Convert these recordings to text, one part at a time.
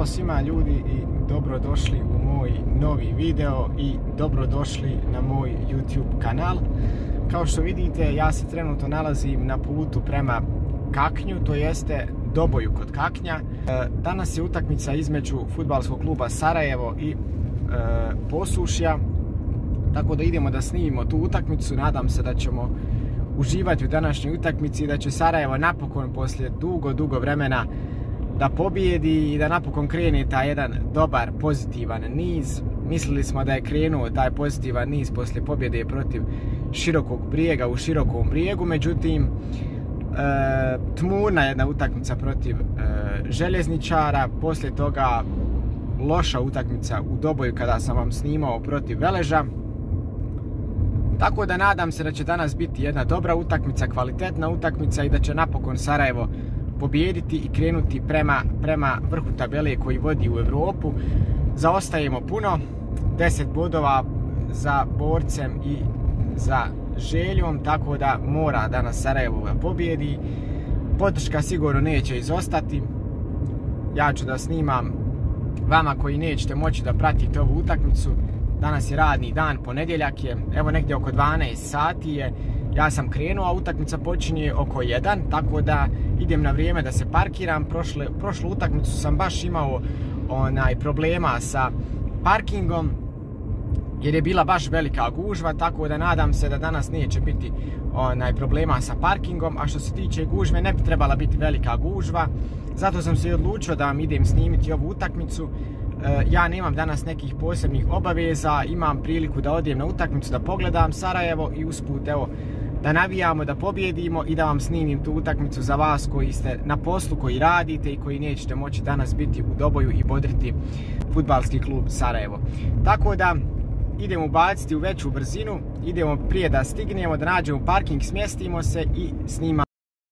Ćao svima ljudi i dobrodošli u moj novi video i dobrodošli na moj YouTube kanal. Kao što vidite, ja se trenutno nalazim na putu prema Kaknju, to jeste Doboju kod Kaknja. Danas je utakmica između fudbalskog kluba Sarajevo i Posušja, tako da idemo da snimimo tu utakmicu. Nadam se da ćemo uživati u današnjoj utakmici i da će Sarajevo napokon poslije dugo vremena da pobijedi i da napokon krene taj jedan dobar, pozitivan niz. Mislili smo da je krenuo taj pozitivan niz poslije pobjede protiv Širokog Brijega u Širokom Brijegu, međutim tmurna jedna utakmica protiv Željezničara, poslije toga loša utakmica u Doboju kada sam vam snimao protiv Veleža. Tako da nadam se da će danas biti jedna dobra utakmica, kvalitetna utakmica i da će napokon Sarajevo pobijediti i krenuti prema vrhu tabele koji vodi u Europu. Zaostajemo puno, 10 bodova za Borcem i za Željom, tako da mora danas Sarajevo da pobijedi. Podrška sigurno neće izostati. Ja ću da snimam vama koji nećete moći da pratite ovu utakmicu. Danas je radni dan, ponedjeljak je, evo negdje oko 12 sati je. Ja sam krenuo, a utakmica počinje oko 1, tako da idem na vrijeme da se parkiram. Prošlu utakmicu sam baš imao problema sa parkingom, jer je bila baš velika gužva, tako da nadam se da danas neće biti problema sa parkingom. A što se tiče gužve, ne bi trebala biti velika gužva, zato sam se i odlučio da vam idem snimiti ovu utakmicu. Ja nemam danas nekih posebnih obaveza, imam priliku da odem na utakmicu, da pogledam Sarajevo i usput evo da navijamo, da pobjedimo i da vam snimim tu utakmicu za vas koji ste na poslu, koji radite i koji nećete moći danas biti u Doboju i bodriti fudbalski klub Sarajevo. Tako da idemo ubaciti u veću brzinu, idemo prije da stignemo, da nađemo parking, smjestimo se i snimamo.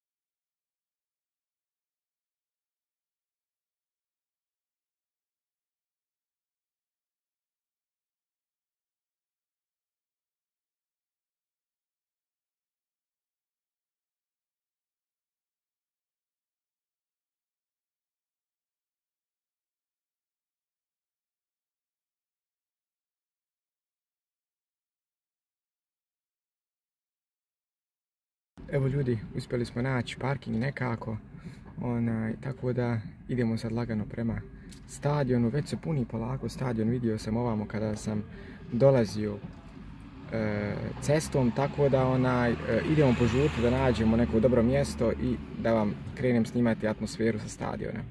Evo ljudi, uspjeli smo naći parking nekako, tako da idemo sad lagano prema stadionu. Već se puni polako stadion, vidio sam ovamo kada sam dolazio cestom, tako da idemo požuriti da nađemo neko dobro mjesto i da vam krenem snimati atmosferu sa stadiona.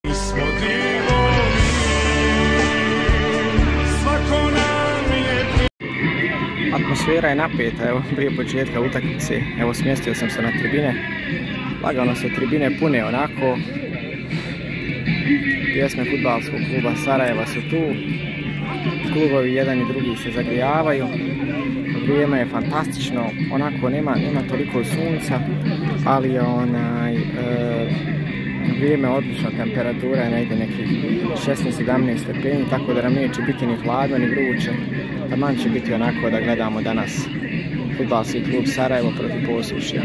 Atmosfera je napeta, evo prije početka utakmice, evo smjestio sam se na tribine, lagano se tribine pune onako, pjesme fudbalskog kluba Sarajeva su tu, klubovi jedan i drugi se zagrijavaju, vrijeme je fantastično, onako nema toliko sunca, ali je vrijeme odlično, temperatura je negdje nekih 16-17 stepeni, tako da nam neće biti ni hladno ni vruće. Taman će biti onako da gledamo danas fudbalski klub Sarajevo protiv Posušja.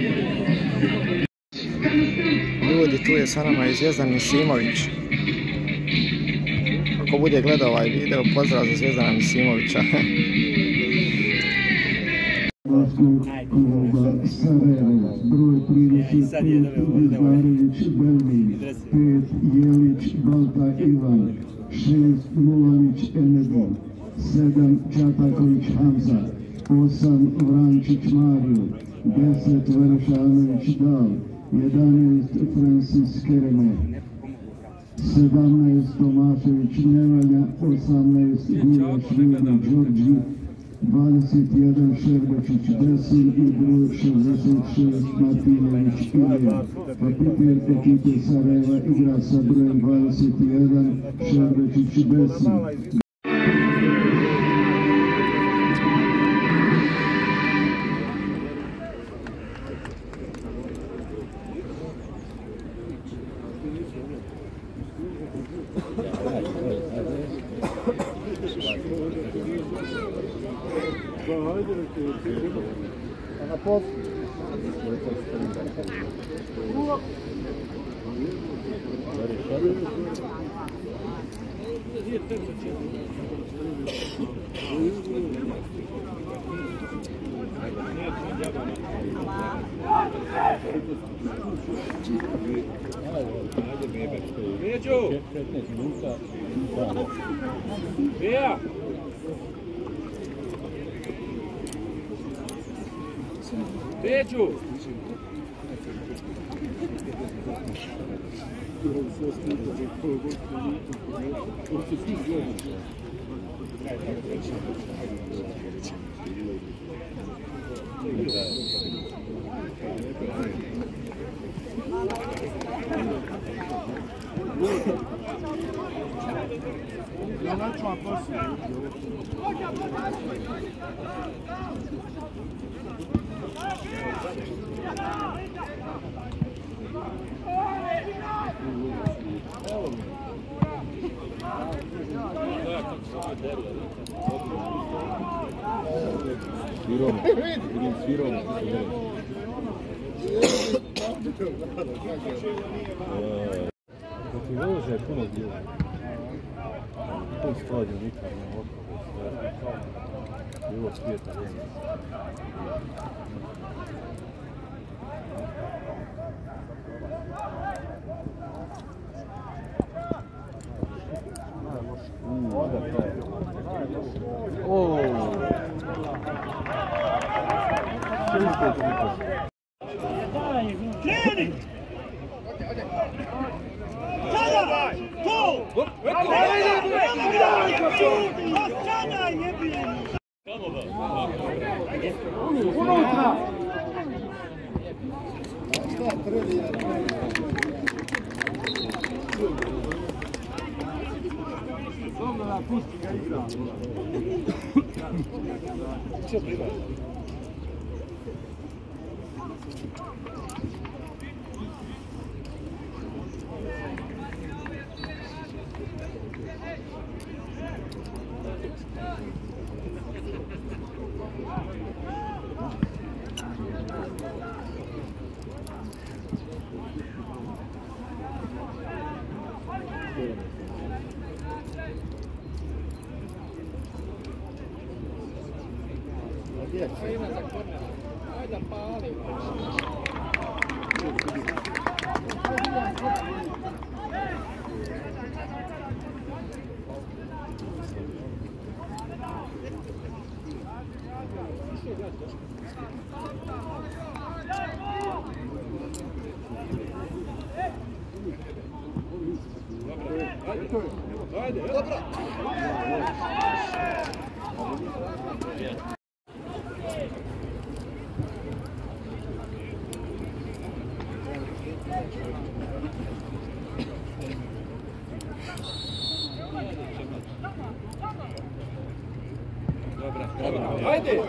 Ljudi, tu je sa nama i Zvijezdan Misimović. Ako bude gledao ovaj video, pozdrav za Zvjezdana Misimovića. Kluba Sarajevo, broj 35 Vizmarević Belmin, 5 Jelić Balta Ivan, 6 Mulović Enedi, 7 Čataković Hamza, 8 Vrančić Mario, 10 Veršanović Dal, 11 Francis Kereme, 17 Tomašević Nevalja, 18 Gulaš Vili Đorđi, 21 Šerbečić Desin i broj 66 Martinović Ilija. Kapiten ekipe Sarajeva igra sa brojem 21 Šerbečić Desin. Protiv Veloža je puno bilo. To stadion nikad ne okolo. Bilo svijeta vrijeme. Kreni! Sada! Tu! Sada jebi! Unutra! Dobro da pusti ga igra. Ajde!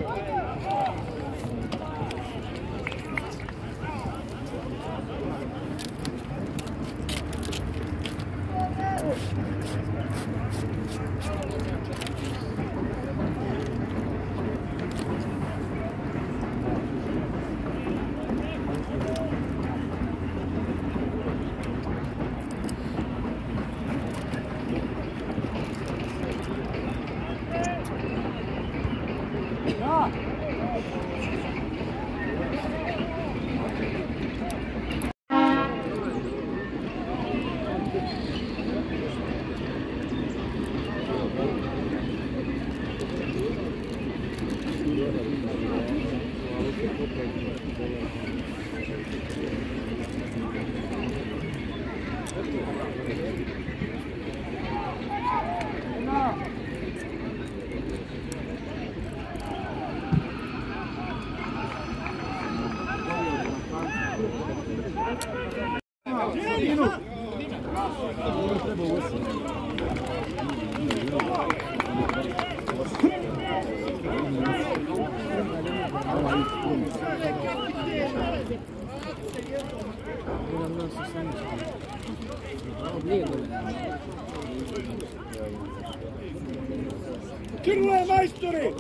Krenule, majstori!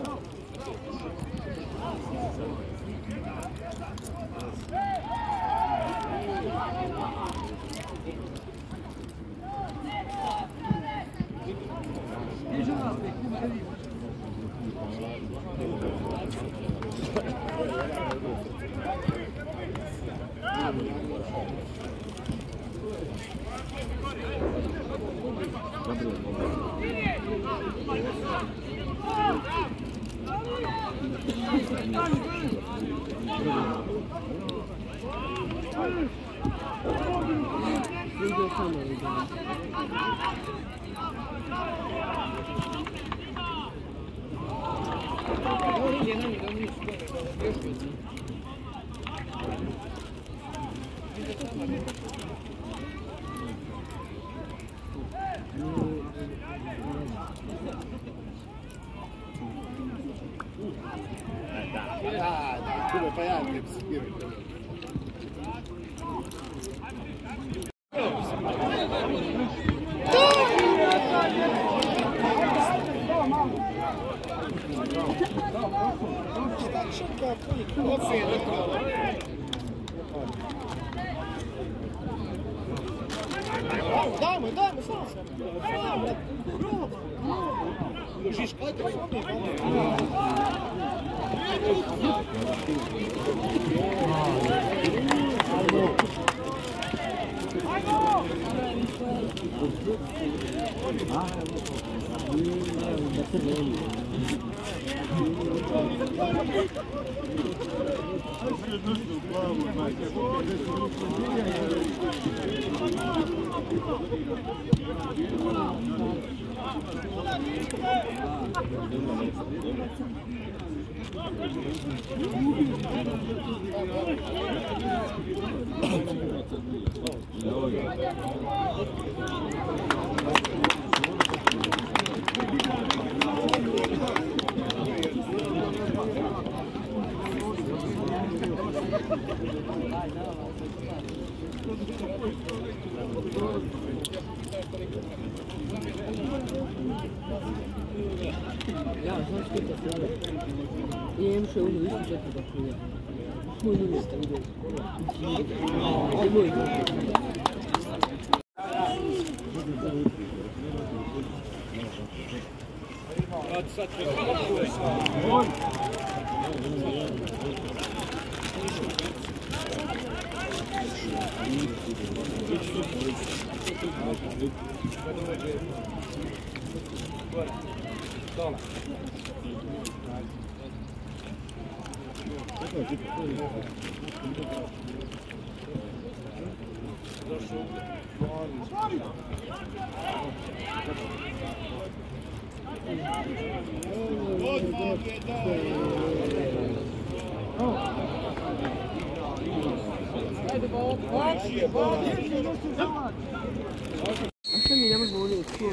Što mi ne može voliti?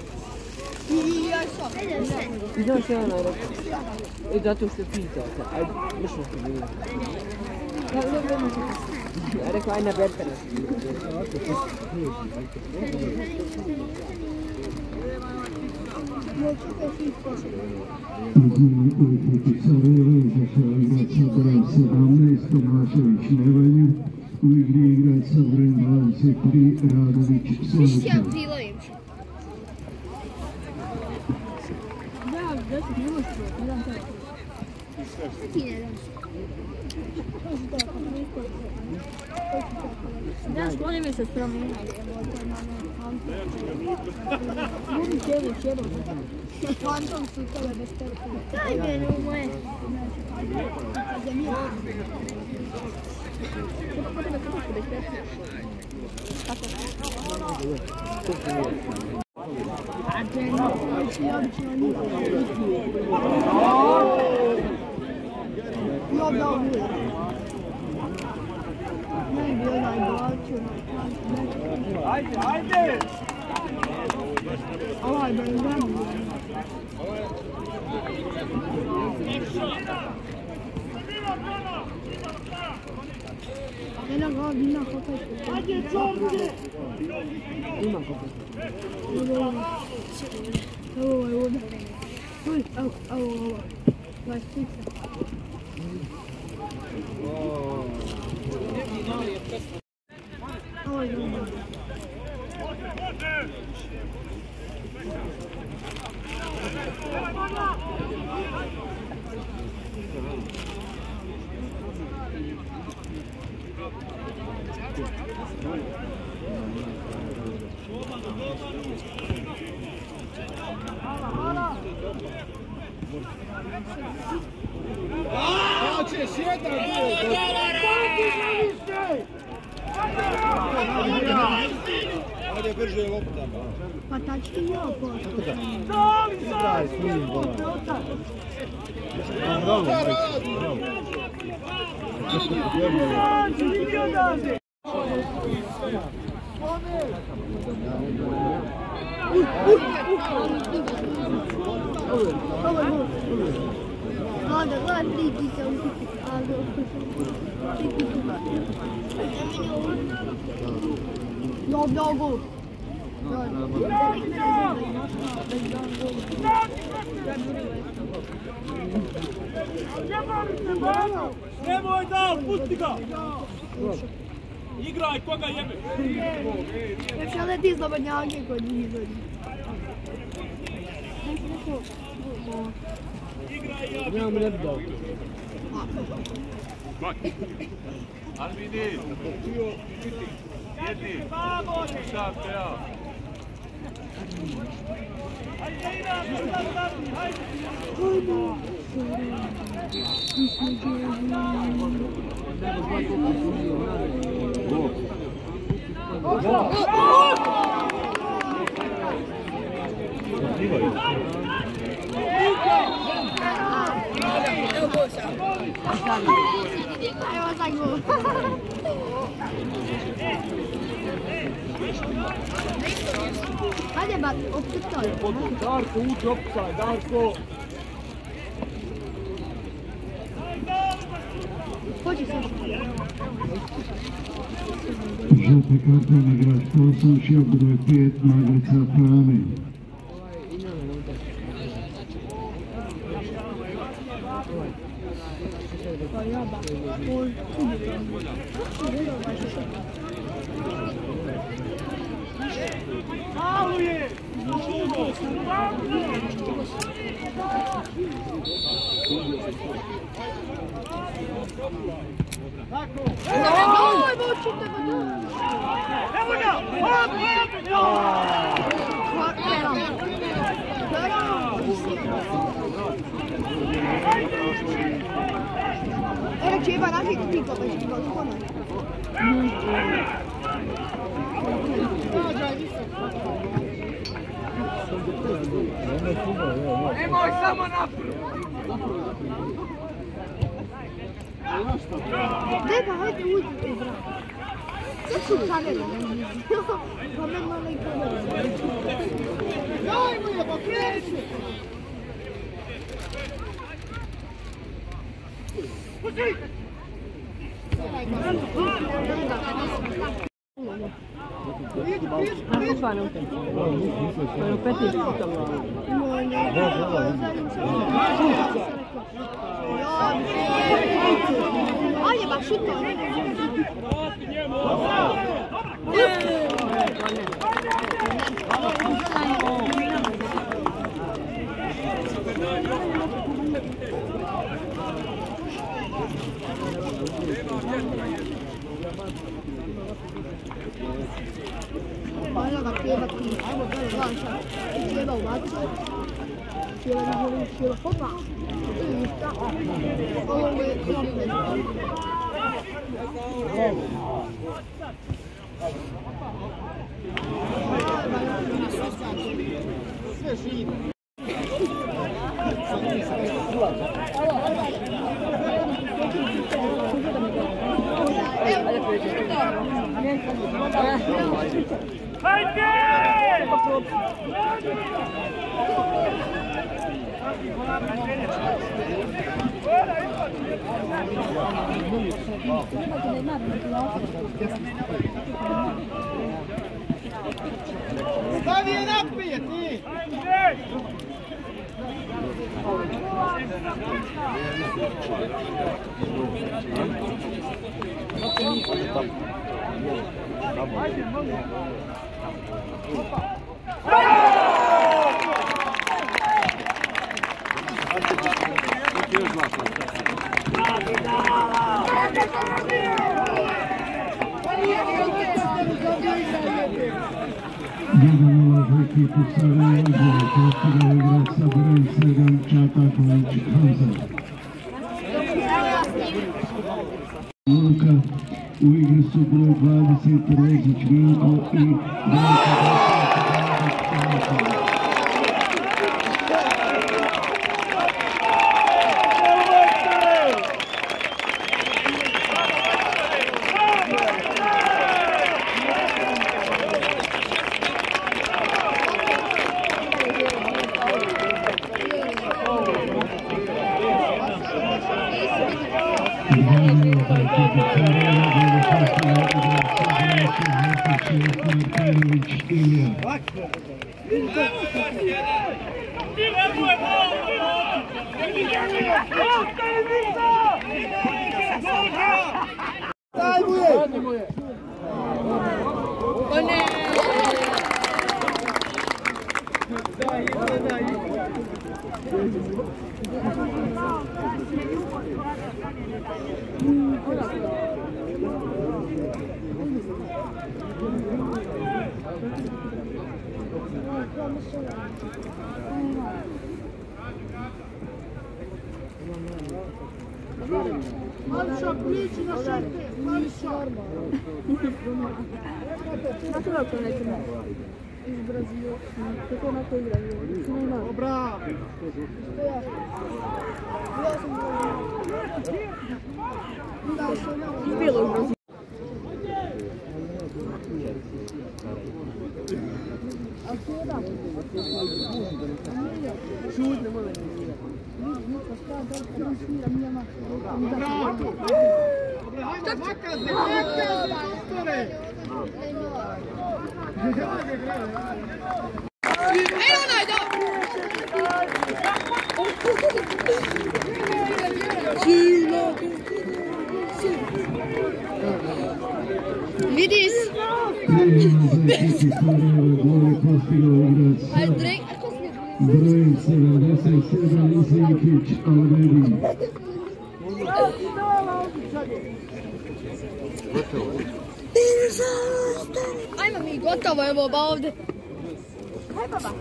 I znaš što ja najrekao? Zato što pitate, ajde, mišljeno što bilo. Ja rekao, aj naberte nas. Drugi utrti Sarajevo izašao igrač sa brojem 17, Tomašević Nevalju. U igri igrač sa brojem 23, Radović Slavića. Znaš, oni mi se promijenili. Budi sjebo. Fantom su tebe bez telefona. Daj mene u moje. Za mir. Kako po tebe kako bez telefona? Kako? A to je obično nije. I ovdje ovo nije. Ne bi onaj bačio. Ajde! Ovaj Belgrad. Eno ga vina kopać. Ajde, čovjek! Ima kopać. Ovo je ovdje. Uj, ovo. 26. Ovo je ovdje. Hoćeš jedan dio! Ajde brže lopta. Pa tački je oposto. Igraj s njim, bola. Mnogo. Nemoj da, pusti ga! Igraj, koga jebe! Ja ću leti slobodnjake kod njih izvoditi. Nemam ne bi dao. Ali vidi! Jedni! Šta te ja? Hajde, Evo za gol. Hajde bat, opustoj. Darko, uči opusaj, Darko! Hoće se. Žuti karton igrač Poslušja, broj 5, Magrica Frane. Evo će Iva naših pika, pa će ga skonati. Nemoj samo naprijed! Deka, hajde uđi u brak. Sve su kamere, ne? Kamer mala i kamere. Dajmo je, pa kreću! Pusti! Kako stvarno u tebi? Ono 15 puta vlada. Ajde, ba šuto. Ajde ga treba ti. Ajmo gledaj, gledaj. Treba ubaci. Treba hopa. I šta? Ovo je klopne. Sve živo. Stavi je napije, ti! Jedan ulazak ekipu Sarajevo postigao igrač sa brojem 7 Čataković Hamza. Luka, u igri su broj 20 Rezić Vinko i broj 50 Mališa, priči na šete, Mališa. Na to kako nećemo iz Brazila, kako na to igraju. Dobra. Ja sam Bilo u Brazilu. Čudno, molim. Vidiš? Broj 77 Isinkić Alvedi. Ajmo mi, gotovo, evo ba ovdje. Kaj baba?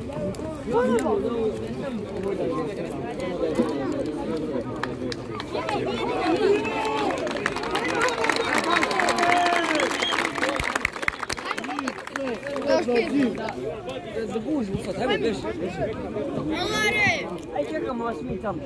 Da gužu sad, hajmo beši. Aj čekamo vas mi tamo.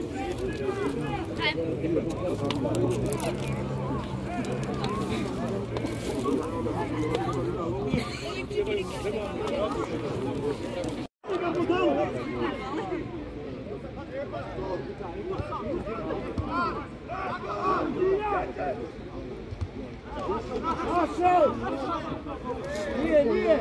Nije.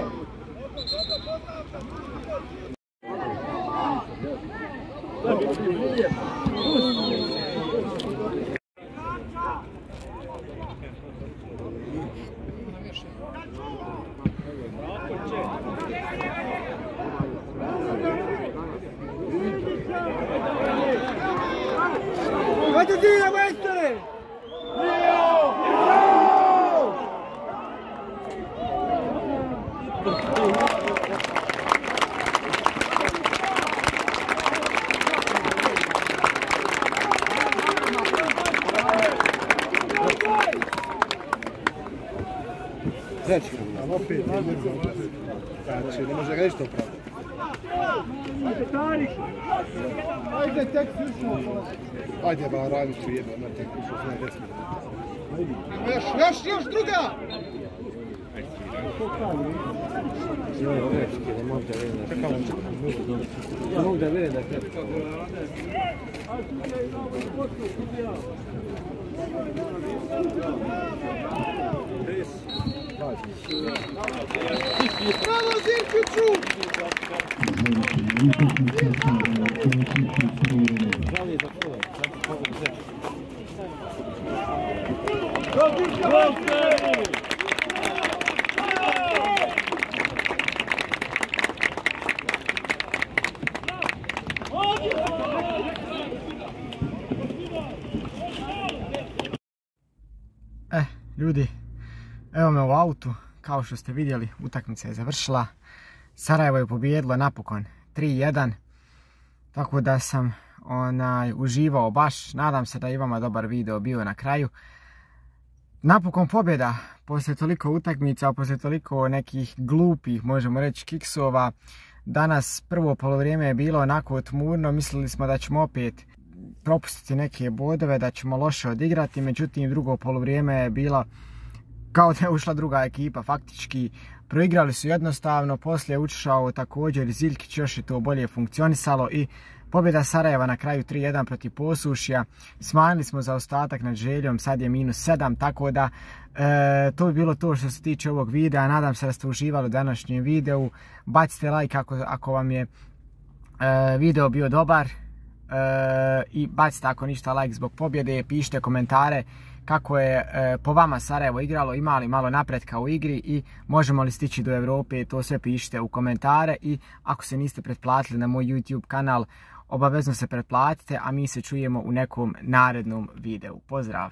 Hajde ti, majstore! Znači, opet, znači, ne može ga ništa upraviti. Ajde, Tarik! Ajde, tek slušamo. Ajde, ba, radit ću jedno, na tek slušao sve 10 minuta. Još druga! Ne mogu da vidim da je Bravo, Zirkiću! Ljudi, evo me u autu, kao što ste vidjeli, utakmica je završila. Sarajevo je pobijedilo napokon 3-1. Tako da sam uživao baš. Nadam se da i vama dobar video bio na kraju. Napokon pobjeda, poslije toliko utakmica, poslije toliko nekih glupih, možemo reći, kiksova. Danas prvo polovrijeme je bilo onako tmurno, mislili smo da ćemo opet propustiti neke bodove, da ćemo loše odigrati, međutim drugo polovrijeme je bilo kao da je ušla druga ekipa, faktički proigrali su jednostavno, poslije je ušao također Ziljkić, još je to bolje funkcionisalo i pobjeda Sarajeva na kraju 3-1 protiv Posušja. Smanjili smo zaostatak nad Željom, sad je -7, tako da to bi bilo to što se tiče ovog videa. Nadam se da ste uživali u današnjem videu. Bacite like ako vam je video bio dobar i bacite ako ništa like zbog pobjede. Pišite komentare kako je po vama Sarajevo igralo, ima li malo napretka u igri i možemo li stići do Europe, to sve pišite u komentare. I ako se niste pretplatili na moj YouTube kanal, obavezno se pretplatite, a mi se čujemo u nekom narednom videu. Pozdrav!